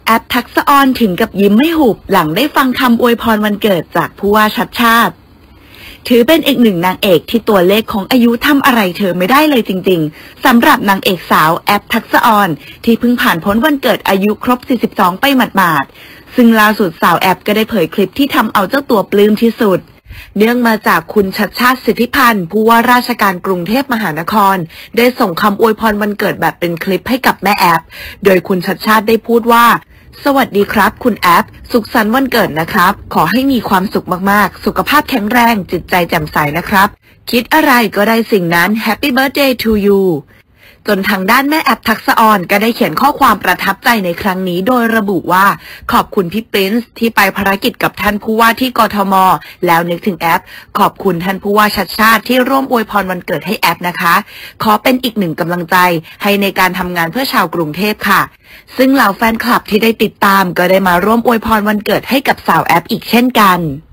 แอปทักษะออนถึงกับยิ้มไม่หุบหลังได้ฟังคำอวยพรวันเกิดจากผู้ว่าชัดชาติถือเป็นอีกหนึ่งนางเอกที่ตัวเลขของอายุทำอะไรเธอไม่ได้เลยจริงๆสำหรับนางเอกสาวแอปทักษะออนที่เพิ่งผ่านพ้นวันเกิดอายุครบ 42 ไปหมาดๆซึ่งล่าสุดสาวแอปก็ได้เผยคลิปที่ทำเอาเจ้าตัวปลื้มที่สุดเนื่องมาจากคุณชัดชาติสิทธิพันธ์ผู้ว่าราชการกรุงเทพมหานครได้ส่งคำอวยพรวันเกิดแบบเป็นคลิปให้กับแม่แอปโดยคุณชัดชาติได้พูดว่าสวัสดีครับคุณแอปสุขสันต์วันเกิดนะครับขอให้มีความสุขมากๆสุขภาพแข็งแรงจิตใจแจ่มใสนะครับคิดอะไรก็ได้สิ่งนั้น Happy Birthday to you จนทางด้านแม่แอปทักษะออนก็ได้เขียนข้อความประทับใจในครั้งนี้โดยระบุว่าขอบคุณพี่ปรินซ์ที่ไปภารกิจกับท่านผู้ว่าที่กทมแล้วนึกถึงแอปขอบคุณท่านผู้ว่าชัดชาติที่ร่วมอวยพรวันเกิดให้แอปนะคะขอเป็นอีกหนึ่งกำลังใจให้ในการทำงานเพื่อชาวกรุงเทพค่ะซึ่งเหล่าแฟนคลับที่ได้ติดตามก็ได้มาร่วมอวยพรวันเกิดให้กับสาวแอปอีกเช่นกัน